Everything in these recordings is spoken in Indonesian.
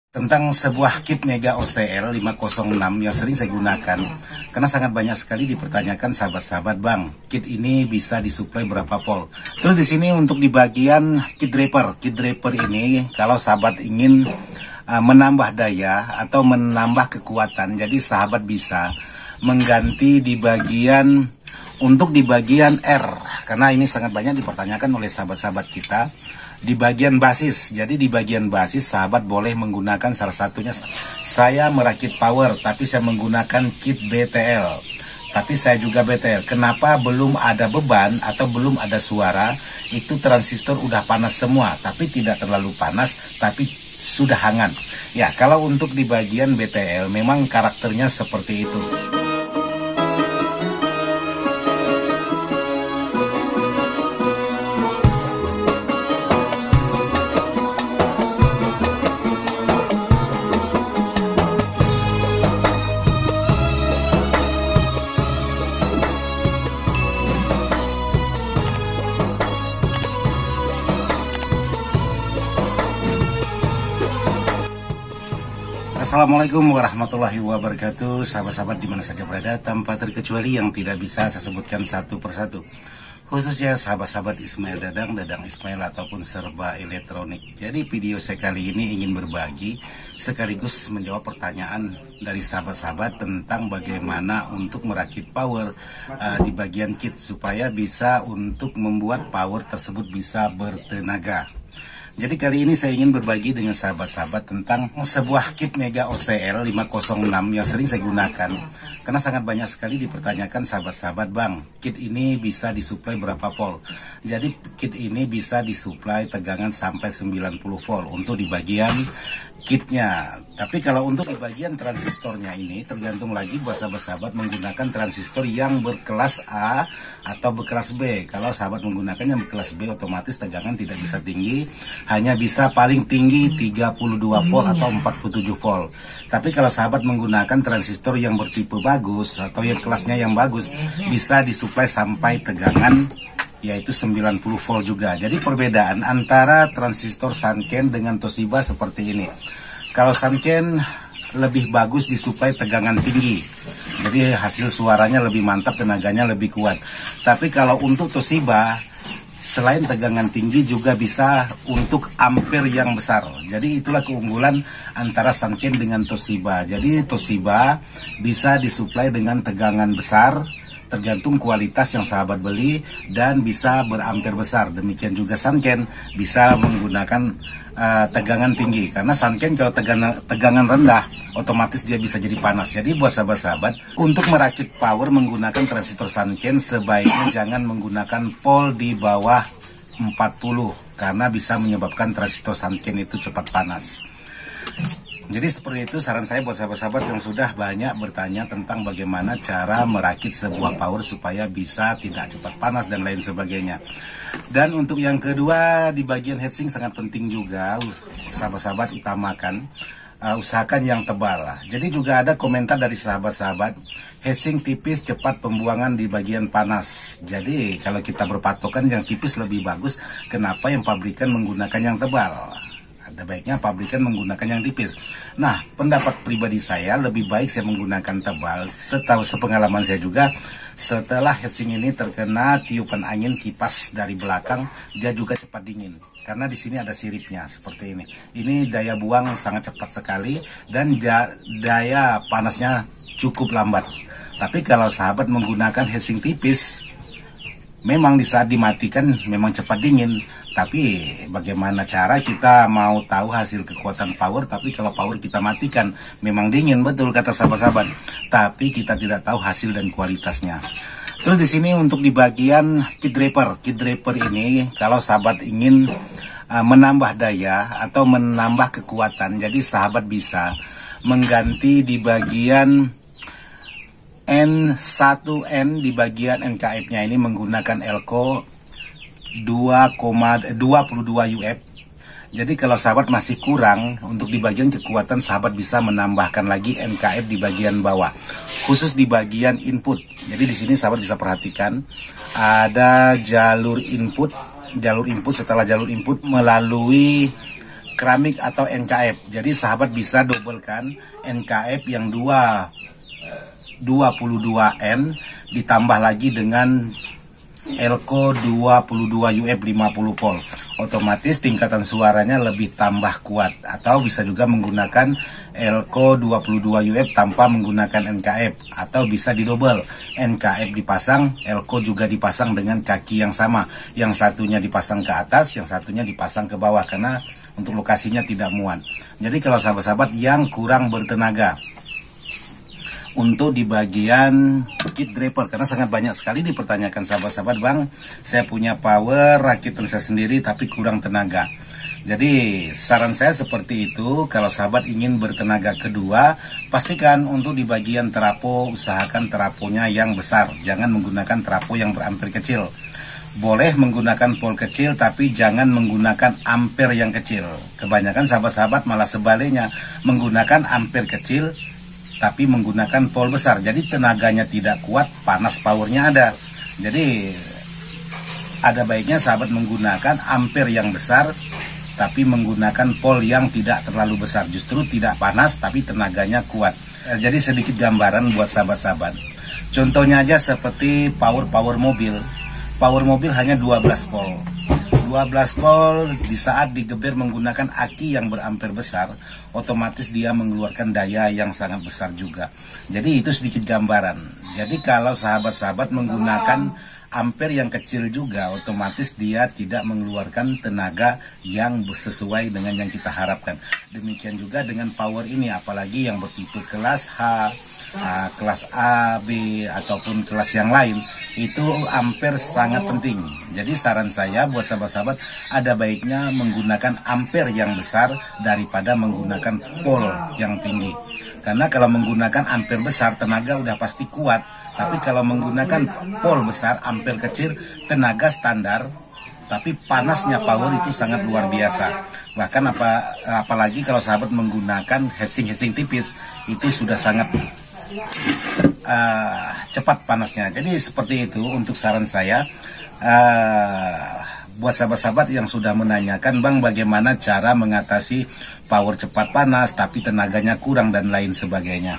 Tentang sebuah kit Mega OCL 506 yang sering saya gunakan, karena sangat banyak sekali dipertanyakan sahabat-sahabat, Bang, kit ini bisa disuplai berapa volt. Terus di sini untuk di bagian kit draper ini kalau sahabat ingin menambah daya atau menambah kekuatan, jadi sahabat bisa mengganti di bagian untuk di bagian R, karena ini sangat banyak dipertanyakan oleh sahabat-sahabat kita. Di bagian basis, jadi di bagian basis sahabat boleh menggunakan salah satunya. Saya merakit power tapi saya menggunakan kit BTL, tapi saya juga BTL. Kenapa belum ada beban atau belum ada suara? Itu transistor udah panas semua, tapi tidak terlalu panas, tapi sudah hangat. Ya, kalau untuk di bagian BTL memang karakternya seperti itu. Assalamualaikum warahmatullahi wabarakatuh, sahabat-sahabat dimana saja berada, tanpa terkecuali yang tidak bisa saya sebutkan satu persatu, khususnya sahabat-sahabat Ismail Dadang Ismail ataupun serba elektronik. Jadi video saya kali ini ingin berbagi sekaligus menjawab pertanyaan dari sahabat-sahabat tentang bagaimana untuk merakit power di bagian kit supaya bisa untuk membuat power tersebut bisa bertenaga. Jadi kali ini saya ingin berbagi dengan sahabat-sahabat tentang sebuah kit Mega OCL 506 yang sering saya gunakan, karena sangat banyak sekali dipertanyakan sahabat-sahabat, Bang, kit ini bisa disuplai berapa volt. Jadi kit ini bisa disuplai tegangan sampai 90 volt untuk di bagian kitnya. Tapi kalau untuk di bagian transistornya ini tergantung lagi buat sahabat-sahabat menggunakan transistor yang berkelas A atau berkelas B. Kalau sahabat menggunakan yang berkelas B, otomatis tegangan tidak bisa tinggi, hanya bisa paling tinggi 32 volt atau 47 volt. Tapi kalau sahabat menggunakan transistor yang bertipe bagus atau yang kelasnya yang bagus, bisa disuplai sampai tegangan yaitu 90 volt juga. Jadi perbedaan antara transistor Sanken dengan Toshiba seperti ini. Kalau Sanken lebih bagus disuplai tegangan tinggi, jadi hasil suaranya lebih mantap, tenaganya lebih kuat. Tapi kalau untuk Toshiba, selain tegangan tinggi juga bisa untuk ampere yang besar. Jadi itulah keunggulan antara Sanken dengan Toshiba. Jadi Toshiba bisa disuplai dengan tegangan besar, tergantung kualitas yang sahabat beli, dan bisa berampere besar. Demikian juga Sanken bisa menggunakan tegangan tinggi, karena Sanken kalau tegangan rendah otomatis dia bisa jadi panas. Jadi buat sahabat-sahabat untuk merakit power menggunakan transistor Sanken sebaiknya jangan menggunakan volt di bawah 40, karena bisa menyebabkan transistor Sanken itu cepat panas. Jadi seperti itu saran saya buat sahabat-sahabat yang sudah banyak bertanya tentang bagaimana cara merakit sebuah power supaya bisa tidak cepat panas dan lain sebagainya. Dan untuk yang kedua, di bagian heatsink sangat penting juga, sahabat-sahabat utamakan, usahakan yang tebal. Jadi juga ada komentar dari sahabat-sahabat, heatsink tipis cepat pembuangan di bagian panas. Jadi kalau kita berpatokan yang tipis lebih bagus, kenapa yang pabrikan menggunakan yang tebal? Ada baiknya pabrikan menggunakan yang tipis. Nah, pendapat pribadi saya lebih baik saya menggunakan tebal. Setahu sepengalaman saya juga, setelah heatsink ini terkena tiupan angin kipas dari belakang, dia juga cepat dingin. Karena di sini ada siripnya seperti ini. Ini daya buang sangat cepat sekali dan daya panasnya cukup lambat. Tapi kalau sahabat menggunakan heatsink tipis, memang di saat dimatikan memang cepat dingin. Tapi bagaimana cara kita mau tahu hasil kekuatan power, tapi kalau power kita matikan memang dingin, betul kata sahabat-sahabat, tapi kita tidak tahu hasil dan kualitasnya. Terus di sini untuk di bagian kit draper ini kalau sahabat ingin menambah daya atau menambah kekuatan, jadi sahabat bisa mengganti di bagian N1N di bagian NKF-nya ini menggunakan Elco 22 UF. Jadi kalau sahabat masih kurang untuk di bagian kekuatan, sahabat bisa menambahkan lagi NKF di bagian bawah, khusus di bagian input. Jadi di sini sahabat bisa perhatikan ada jalur input. Setelah jalur input melalui keramik atau NKF. Jadi sahabat bisa dobelkan NKF yang 22N ditambah lagi dengan Elco 22 UF 50 volt. Otomatis tingkatan suaranya lebih tambah kuat. Atau bisa juga menggunakan Elco 22 UF tanpa menggunakan NKF. Atau bisa didobel, NKF dipasang, Elco juga dipasang dengan kaki yang sama. Yang satunya dipasang ke atas, yang satunya dipasang ke bawah, karena untuk lokasinya tidak muat. Jadi kalau sahabat-sahabat yang kurang bertenaga, untuk di bagian kit draper, karena sangat banyak sekali dipertanyakan sahabat-sahabat, Bang, saya punya power rakitan saya sendiri tapi kurang tenaga. Jadi saran saya seperti itu. Kalau sahabat ingin bertenaga kedua, pastikan untuk di bagian terapo, usahakan teraponya yang besar, jangan menggunakan terapo yang berampere kecil. Boleh menggunakan pol kecil, tapi jangan menggunakan ampere yang kecil. Kebanyakan sahabat-sahabat malah sebaliknya, menggunakan ampere kecil tapi menggunakan pol besar. Jadi tenaganya tidak kuat, panas powernya ada. Jadi ada baiknya sahabat menggunakan ampere yang besar, tapi menggunakan pol yang tidak terlalu besar. Justru tidak panas, tapi tenaganya kuat. Jadi sedikit gambaran buat sahabat-sahabat. Contohnya aja seperti power mobil. Power mobil hanya 12 volt. 12 volt di saat digeber menggunakan aki yang berampere besar, otomatis dia mengeluarkan daya yang sangat besar juga. Jadi itu sedikit gambaran. Jadi kalau sahabat-sahabat menggunakan ampere yang kecil juga, otomatis dia tidak mengeluarkan tenaga yang sesuai dengan yang kita harapkan. Demikian juga dengan power ini, apalagi yang bertipe kelas H, kelas A, B, ataupun kelas yang lain, itu ampere sangat penting. Jadi saran saya buat sahabat-sahabat, ada baiknya menggunakan ampere yang besar daripada menggunakan pol yang tinggi. Karena kalau menggunakan ampere besar, tenaga udah pasti kuat. Tapi kalau menggunakan pol besar, ampere kecil, tenaga standar, tapi panasnya power itu sangat luar biasa. Bahkan apalagi kalau sahabat menggunakan heatsink tipis, itu sudah sangat cepat panasnya. Jadi seperti itu untuk saran saya. Buat sahabat-sahabat yang sudah menanyakan, Bang, bagaimana cara mengatasi power cepat panas tapi tenaganya kurang dan lain sebagainya.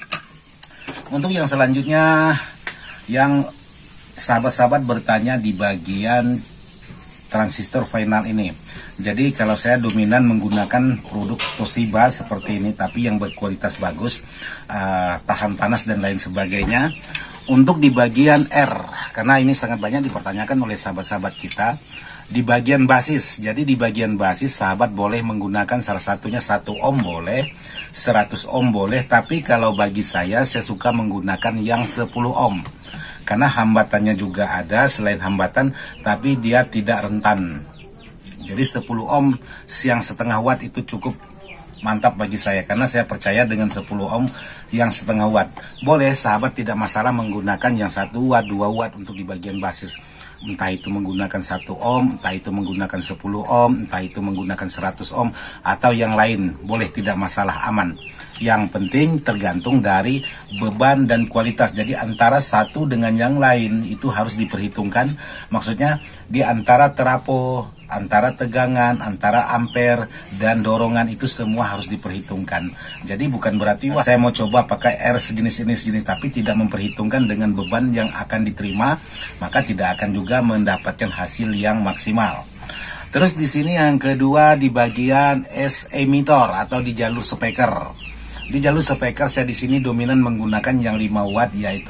Untuk yang selanjutnya, yang sahabat-sahabat bertanya di bagian transistor final ini. Jadi kalau saya dominan menggunakan produk Toshiba seperti ini, tapi yang berkualitas bagus, tahan panas dan lain sebagainya. Untuk di bagian R, karena ini sangat banyak dipertanyakan oleh sahabat-sahabat kita, di bagian basis. Jadi di bagian basis sahabat boleh menggunakan salah satunya 1 ohm boleh, 100 ohm boleh, tapi kalau bagi saya suka menggunakan yang 10 ohm. Karena hambatannya juga ada, selain hambatan, tapi dia tidak rentan. Jadi 10 ohm yang setengah watt itu cukup mantap bagi saya, karena saya percaya dengan 10 ohm yang setengah watt. Boleh sahabat, tidak masalah menggunakan yang 1 watt, 2 watt untuk di bagian basis. Entah itu menggunakan 1 ohm, entah itu menggunakan 10 ohm, entah itu menggunakan 100 ohm, atau yang lain. Boleh, tidak masalah, aman. Yang penting tergantung dari beban dan kualitas. Jadi antara satu dengan yang lain itu harus diperhitungkan. Maksudnya di antara terapo, antara tegangan, antara ampere dan dorongan, itu semua harus diperhitungkan. Jadi bukan berarti wah saya mau coba pakai R sejenis ini sejenis, tapi tidak memperhitungkan dengan beban yang akan diterima, maka tidak akan juga mendapatkan hasil yang maksimal. Terus di sini yang kedua di bagian S emitter atau di jalur speaker. Di jalur speaker saya di sini dominan menggunakan yang 5 watt, yaitu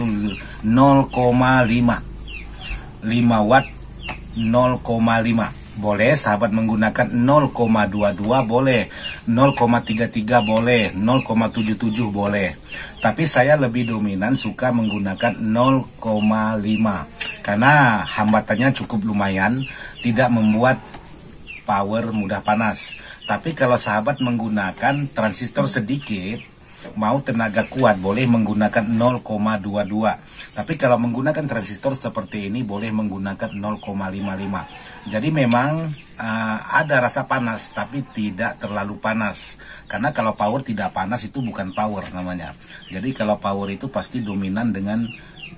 0,5. 5 watt 0,5. Boleh sahabat menggunakan 0,22 boleh, 0,33 boleh, 0,77 boleh. Tapi saya lebih dominan suka menggunakan 0,5 karena hambatannya cukup lumayan, tidak membuat power mudah panas. Tapi kalau sahabat menggunakan transistor sedikit, mau tenaga kuat, boleh menggunakan 0,22. Tapi kalau menggunakan transistor seperti ini, boleh menggunakan 0,55. Jadi memang ada rasa panas, tapi tidak terlalu panas. Karena kalau power tidak panas itu bukan power namanya. Jadi kalau power itu pasti dominan dengan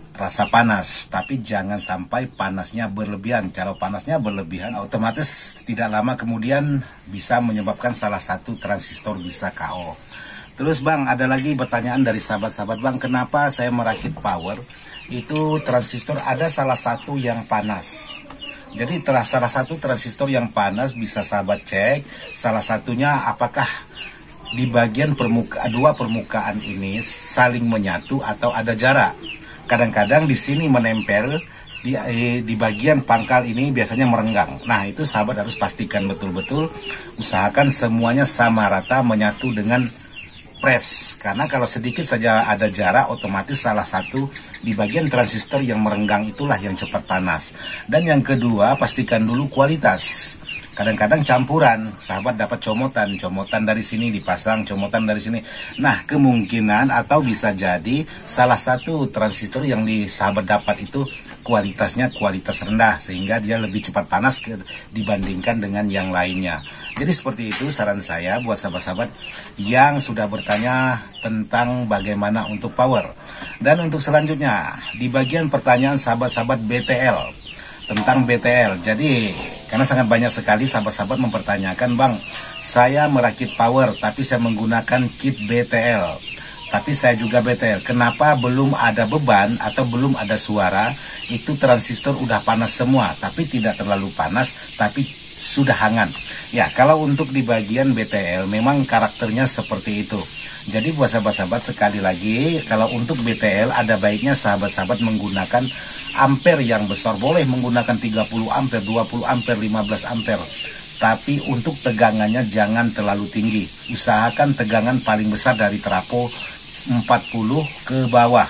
rasa panas, tapi jangan sampai panasnya berlebihan. Kalau panasnya berlebihan, otomatis tidak lama kemudian bisa menyebabkan salah satu transistor bisa KO. Terus Bang, ada lagi pertanyaan dari sahabat-sahabat Bang, kenapa saya merakit power, itu transistor ada salah satu yang panas. Jadi salah satu transistor yang panas bisa sahabat cek, salah satunya apakah di bagian dua permukaan ini saling menyatu atau ada jarak. Kadang-kadang di sini menempel, di bagian pangkal ini biasanya merenggang. Nah, itu sahabat harus pastikan betul-betul, usahakan semuanya sama rata menyatu dengan press. Karena kalau sedikit saja ada jarak, otomatis salah satu di bagian transistor yang merenggang itulah yang cepat panas. Dan yang kedua, pastikan dulu kualitas. Kadang-kadang campuran, sahabat dapat comotan dari sini dipasang, comotan dari sini. Nah, kemungkinan atau bisa jadi salah satu transistor yang sahabat dapat itu kualitasnya kualitas rendah, sehingga dia lebih cepat panas dibandingkan dengan yang lainnya. Jadi seperti itu saran saya buat sahabat-sahabat yang sudah bertanya tentang bagaimana untuk power. Dan untuk selanjutnya, di bagian pertanyaan sahabat-sahabat BTL, tentang BTL. Jadi karena sangat banyak sekali sahabat-sahabat mempertanyakan, Bang, saya merakit power tapi saya menggunakan kit BTL, tapi saya juga BTL, kenapa belum ada beban atau belum ada suara? Itu transistor udah panas semua, tapi tidak terlalu panas, tapi sudah hangat. Ya, kalau untuk di bagian BTL memang karakternya seperti itu. Jadi buat sahabat-sahabat, sekali lagi, kalau untuk BTL ada baiknya sahabat-sahabat menggunakan ampere yang besar. Boleh menggunakan 30 ampere, 20 ampere, 15 ampere. Tapi untuk tegangannya jangan terlalu tinggi. Usahakan tegangan paling besar dari trafo 40 ke bawah,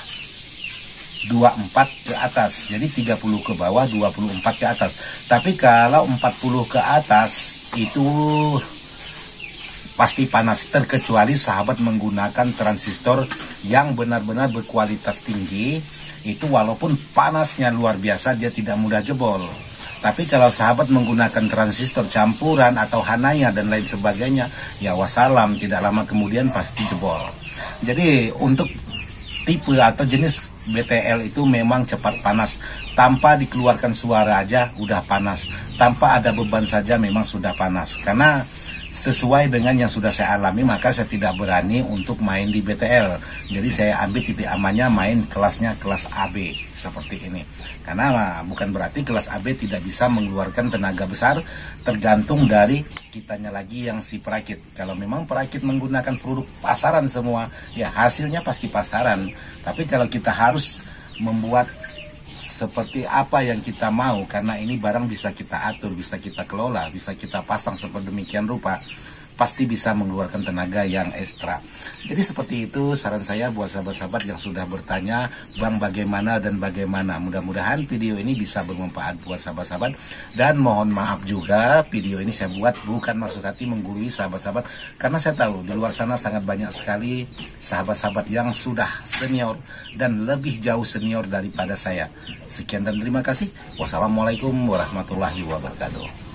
24 ke atas. Jadi 30 ke bawah, 24 ke atas. Tapi kalau 40 ke atas itu pasti panas, terkecuali sahabat menggunakan transistor yang benar-benar berkualitas tinggi. Itu walaupun panasnya luar biasa, dia tidak mudah jebol. Tapi kalau sahabat menggunakan transistor campuran atau hanaya dan lain sebagainya, ya wassalam, tidak lama kemudian pasti jebol. Jadi untuk tipe atau jenis BTL itu memang cepat panas. Tanpa dikeluarkan suara aja udah panas, tanpa ada beban saja memang sudah panas. Karena sesuai dengan yang sudah saya alami, maka saya tidak berani untuk main di BTL. Jadi saya ambil titik amannya main kelasnya kelas AB seperti ini. Karena bukan berarti kelas AB tidak bisa mengeluarkan tenaga besar, tergantung dari kitanya lagi yang si perakit. Kalau memang perakit menggunakan produk pasaran semua, ya hasilnya pasti pasaran. Tapi kalau kita harus membuat seperti apa yang kita mau, karena ini barang bisa kita atur, bisa kita kelola, bisa kita pasang sedemikian rupa, pasti bisa mengeluarkan tenaga yang ekstra. Jadi seperti itu saran saya buat sahabat-sahabat yang sudah bertanya, Bang bagaimana dan bagaimana. Mudah-mudahan video ini bisa bermanfaat buat sahabat-sahabat. Dan mohon maaf juga, video ini saya buat bukan maksud hati menggurui sahabat-sahabat, karena saya tahu di luar sana sangat banyak sekali sahabat-sahabat yang sudah senior dan lebih jauh senior daripada saya. Sekian dan terima kasih. Wassalamualaikum warahmatullahi wabarakatuh.